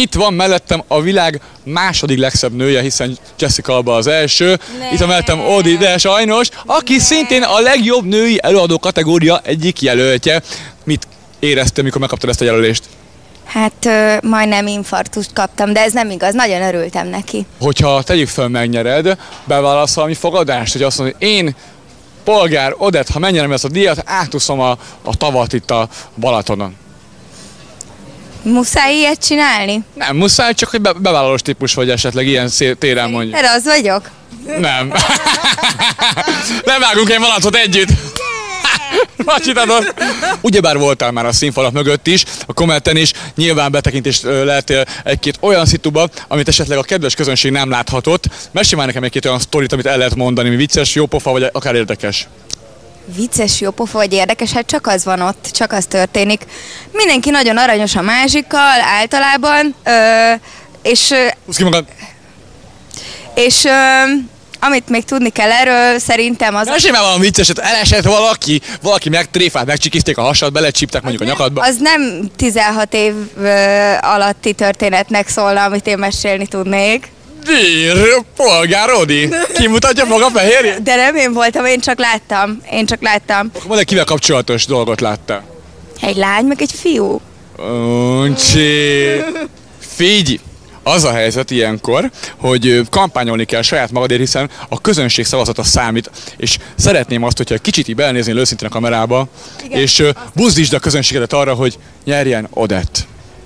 Itt van mellettem a világ második legszebb nője, hiszen Jessica Alba az első. Itt van mellettem Odi, de sajnos, aki szintén a legjobb női előadó kategória egyik jelöltje. Mit éreztél, mikor megkaptad ezt a jelölést? Hát majdnem infarktust kaptam, de ez nem igaz, nagyon örültem neki. Hogyha tegyük föl, megnyered, bevállalsz valami fogadást, hogy azt mondod, hogy én, Polgár Odett, ha megnyerem ezt a díjat, átúszom a tavat itt a Balatonon. Muszáj ilyet csinálni? Nem muszáj, csak hogy bevállalós típus vagy esetleg ilyen téren mondjuk. Erre az vagyok? Nem. Levágunk egy Balatot együtt. Macsit. Ugyebár voltál már a színfalak mögött is, a Kometen is, nyilván betekintést lehetél egy-két olyan szituba, amit esetleg a kedves közönség nem láthatott. Mesélj már nekem egy-két olyan sztorit, amit el lehet mondani, mi vicces, jópofa vagy akár érdekes. Vicces, jópofa vagy érdekes, hát csak az van ott, csak az történik. Mindenki nagyon aranyos a másikkal, általában, Húzd ki magad! és amit még tudni kell erről, szerintem az... Mesélj már valami vicceset, elesett valaki megtréfált, megcsikizték a hasad, belecsíptek mondjuk a nyakadba. Az nem 16 év alatti történetnek szólna, amit én mesélni tudnék. Polgár Odi! Kimutatja maga fehérjét? De nem én voltam, én csak láttam. Mondd, hogy kivel kapcsolatos dolgot láttál? Egy lány, meg egy fiú. Uncsi! Figyelj! Az a helyzet ilyenkor, hogy kampányolni kell saját magadért, hiszen a közönség szavazata számít, és szeretném azt, hogyha kicsit így belenéznél őszintén a kamerába, igen, és buzdítsd a közönségedet arra, hogy nyerjen Odett.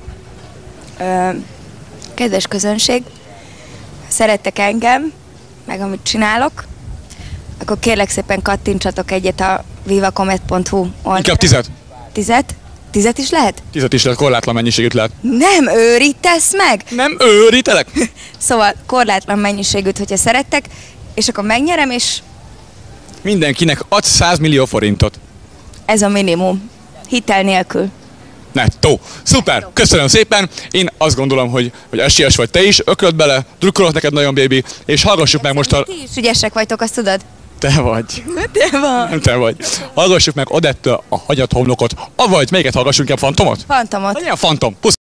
Kedves közönség, szerettek engem, meg amit csinálok, akkor kérlek szépen kattintsatok egyet a vivacomet.hu oldalra. Inkább 10. 10? 10 is lehet? 10 is lehet, korlátlan mennyiségűt lehet. Nem őrítesz meg? Nem őrítelek? Szóval korlátlan mennyiségűt, hogyha szerettek, és akkor megnyerem, és... Mindenkinek adsz 100 millió forintot. Ez a minimum. Hitel nélkül. Nettó. Szuper, köszönöm szépen. Én azt gondolom, hogy esélyes vagy te is, öklöd bele, drukkolok neked nagyon, baby, és hallgassuk meg most a... Ti is ügyesek vagytok, azt tudod? Te vagy. Te vagy. Nem te vagy. Hallgassuk meg Odettől a Hagyat homlokot, avagy melyiket hallgassunk, a Fantomot? Fantomot. Ilyen Fantom. Pusz.